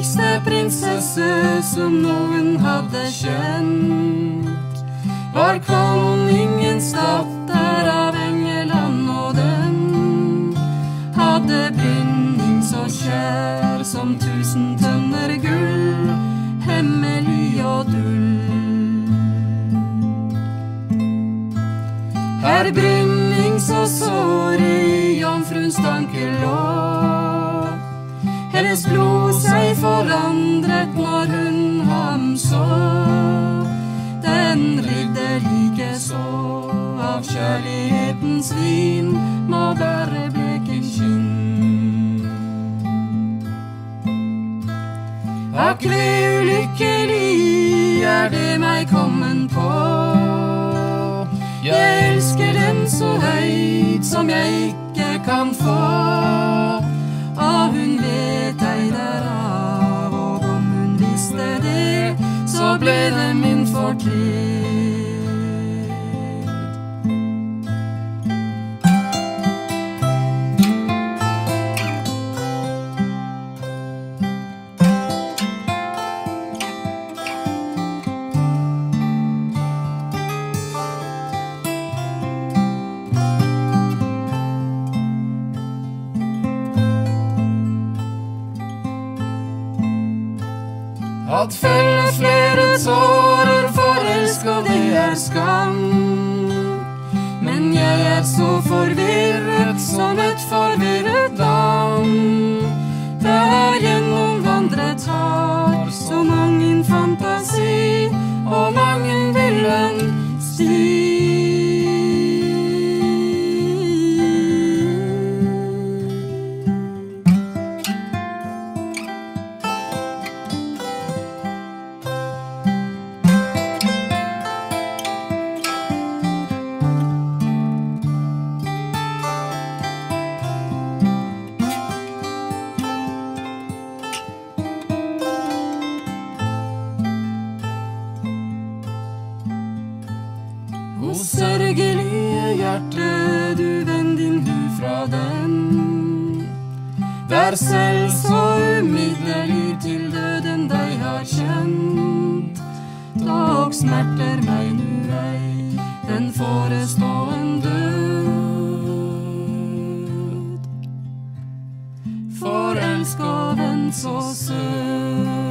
lyktigste prinsesse som noen hadde kjent, var konningens datter av Engeland, og den hadde binding så kjær som 1000 tønner gull, hemmelig og dull. Her brynding så sår i jomfruens tanke lå, hennes blod seg forandret når hun ham så. Den ridde like så av kjærlighetens vin, må bare bleken kinn. Akk, ulykkelig er det meg kommen på. Jeg elsker den så høyt som jeg ikke kan få, og hun vet ei derav, og om hun visste det, så ble det min fortid. At felle flere tårer for elsk, og det er skam. Men jeg er så forvirret som et forvirret dam. Det har gjennomvandret har så mangen fantasi, og mangen villen sti. O sørgelige hjerte, du vend din hu fra den. Vær selv så umiddellig til døden deg har kjent. Dog smerter meg nu ei den forestående død. For elsk og venn så søt.